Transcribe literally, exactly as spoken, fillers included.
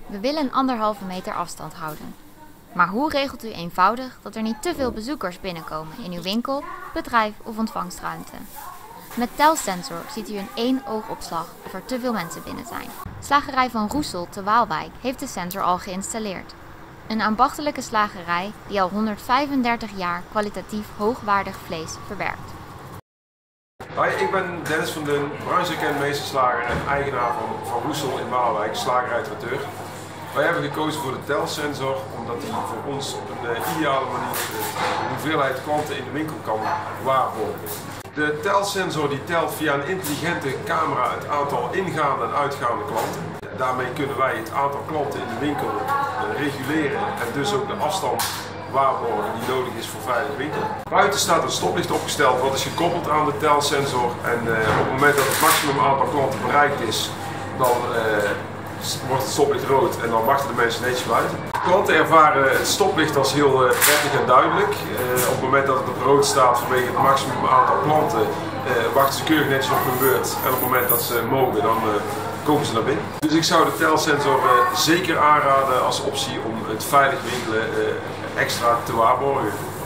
We willen een anderhalve meter afstand houden. Maar hoe regelt u eenvoudig dat er niet te veel bezoekers binnenkomen in uw winkel, bedrijf of ontvangstruimte? Met Telsensor ziet u in één oogopslag of er te veel mensen binnen zijn. Slagerij Van Roesel te Waalwijk heeft de sensor al geïnstalleerd. Een ambachtelijke slagerij die al honderdvijfendertig jaar kwalitatief hoogwaardig vlees verwerkt. Hoi, ik ben Dennis van Dun, branchekend meesterslager en eigenaar van Van Roesel in Waalwijk, slagerij Traiteur. Wij hebben gekozen voor de Telsensor omdat die voor ons op een uh, ideale manier de hoeveelheid klanten in de winkel kan waarborgen. De Telsensor die telt via een intelligente camera het aantal ingaande en uitgaande klanten. Daarmee kunnen wij het aantal klanten in de winkel uh, reguleren en dus ook de afstand waarborgen die nodig is voor veilig winkelen. Buiten staat een stoplicht opgesteld wat is gekoppeld aan de Telsensor en uh, op het moment dat het maximum aantal klanten bereikt is, dan uh, wordt het stoplicht rood en dan wachten de mensen netjes buiten. Klanten ervaren het stoplicht als heel uh, prettig en duidelijk. Uh, op het moment dat het op rood staat vanwege het maximum aantal klanten uh, wachten ze keurig netjes op hun beurt en op het moment dat ze mogen dan uh, komen ze naar binnen. Dus ik zou de Telsensor uh, zeker aanraden als optie om het veilig winkelen uh, extra te waarborgen.